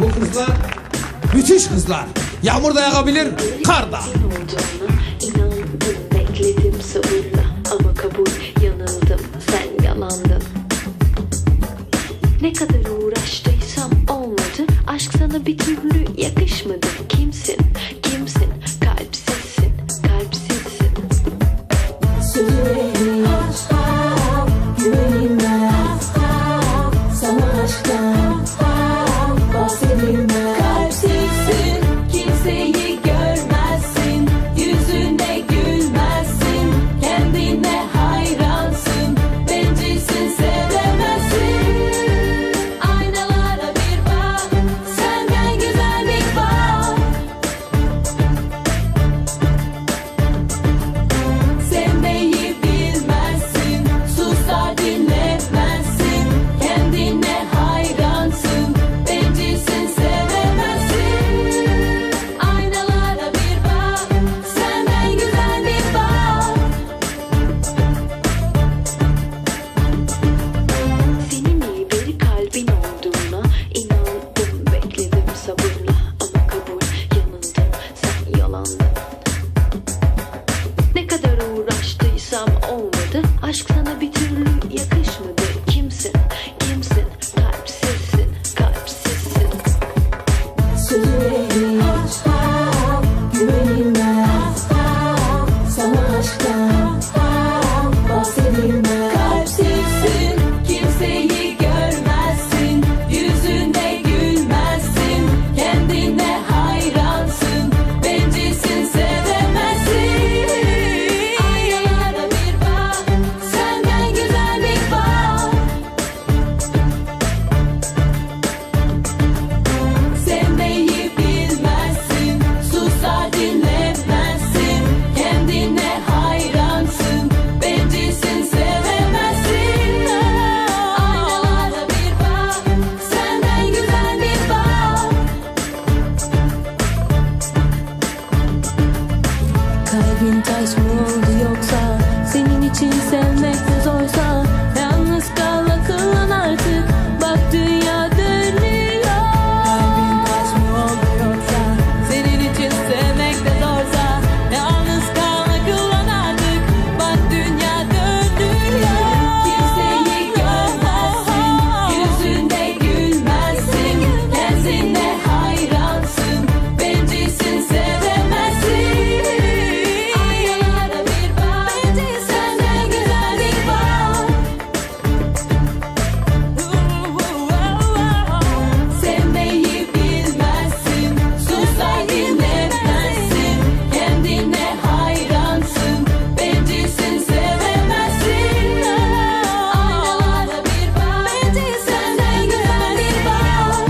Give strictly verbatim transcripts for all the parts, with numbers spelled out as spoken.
Bu kızlar müthiş kızlar. Yağmur da yağabilir, kar da. İnandım, bekledim sabırla ama kabul, yanıldım, sen yalandın. Ne kadar uğraştıysam olmadı, aşk sana bir türlü yakışmadı. Kimsin, kimsin, kalpsizsin, kalpsizsin. Sözüme aşka, güvenilme sana aşktan bahsedilme. Kalpsizsin, kimseyi görmezsin, yüzüne gülmezsin, kendine hayransın, bencilsin, sevemezsin. Aynalara bir bak, senden güzellik var. Sevmeyi bilmezsin, susar dinlemezsin, kendine hayransın, bencilsin, sevemezsin. Aynalara bir bak, senden güzellik var. Senin iyi bir kalbin olduğuna inandım, bekledim sabırla ama kabul, yanıldım, sen yalandın. Ne kadar uğraştıysam olmadı, aşk sana bir türlü yakışmadı. Kimsin, kimsin, kalpsizsin, kalpsizsin. Sözüme aşka, güvenilme sana aşktan bahsedilme. Kalpsizsin, kimseyi görmezsin, yüzünde gülmezsin, kendine hayransın, bencilsin, sevemezsin. Aynalara bir bak, senden güzellik var. Sevmeyi bilmezsin, susar dinlemezsin, kendine hayransın, bencilsin, sevemezsin. Aynalara bir bak, senden güzellik var. Kalbin taş mı oldu yoksa, senin için sevmek de zorsa, yalnız kal, akıllan artık, bak dünya dönüyor. Kalbin taş mı oldu yoksa, senin için sevmek de zorsa, yalnız kal, akıllan artık, bak dünya dönüyor. Kimseyi görmezsin, yüzünde gülmezsin, kendine hayransın, bencilsin, sevemezsin. Aynalara bir bak, senden güzellik var. Sevmeyi bilmezsin, susar dinlemezsin, kendine hayransın, bencilsin, sevemezsin. Aynalara bir bak, senden güzellik var.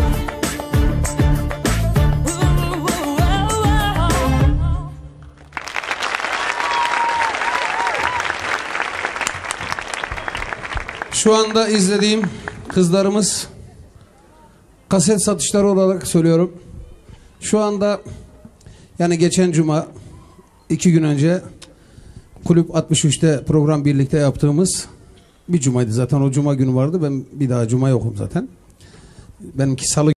Şu anda izlediğim kızlarımız kaset satışları olarak söylüyorum. Şu anda yani geçen cuma iki gün önce Kulüp altmış üçte program birlikte yaptığımız bir cumaydı. Zaten o cuma günü vardı. Ben bir daha cuma yokum zaten. Benimki salı